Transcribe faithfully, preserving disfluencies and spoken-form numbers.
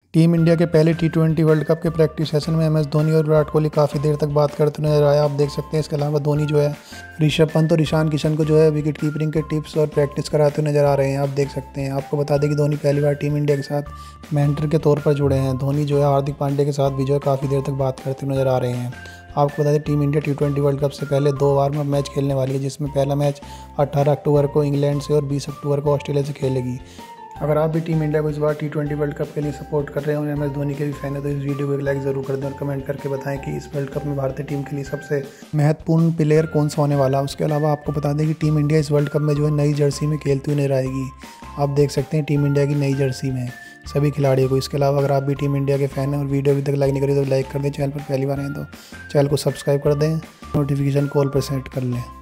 Team India के पहले T twenty world cup के प्रैक्टिस सेशन में एम एस धोनी और विराट कोहली काफ़ी देर तक बात करते नजर आया। आप देख सकते हैं। इसके अलावा धोनी जो है ऋषभ पंत और ईशान किशन को जो है विकेट कीपिंग के टिप्स और प्रैक्टिस कराते हुए नजर आ रहे हैं। आप देख सकते हैं। आपको बता दें कि धोनी पहली बार टीम इंडिया के साथ मेंटर के तौर पर जुड़े हैं। धोनी जो है हार्दिक पांड्या के साथ भी जो है काफ़ी देर तक बात करते हुए नजर आ रहे हैं। आपको बता दें team India T twenty world cup से पहले दो वार्म अप मैच खेलने वाली है, जिसमें पहला मैच अठारह अक्टूबर को इंग्लैंड से और बीस अक्टूबर को ऑस्ट्रेलिया से खेलेगी। अगर आप भी टीम इंडिया को इस बार टी ट्वेंटी वर्ल्ड कप के लिए सपोर्ट कर रहे हो, एम एस धोनी के भी फैन है, तो इस वीडियो को एक लाइक ज़रूर कर दें और कमेंट करके बताएं कि इस वर्ल्ड कप में भारतीय टीम के लिए सबसे महत्वपूर्ण प्लेयर कौन सा होने वाला है। उसके अलावा आपको बता दें कि टीम इंडिया इस वर्ल्ड कप में जो है नई जर्सी में खेलती हुई नजर आएगी। आप देख सकते हैं टीम इंडिया की नई जर्सी में सभी खिलाड़ियों को। इसके अलावा अगर आप भी टीम इंडिया के फैन हैं और वीडियो अभी तक लाइक नहीं करी तो लाइक कर दें। चैनल पर पहली बार आए तो चैनल को सब्सक्राइब कर दें, नोटिफिकेशन कॉल पर सेट कर लें।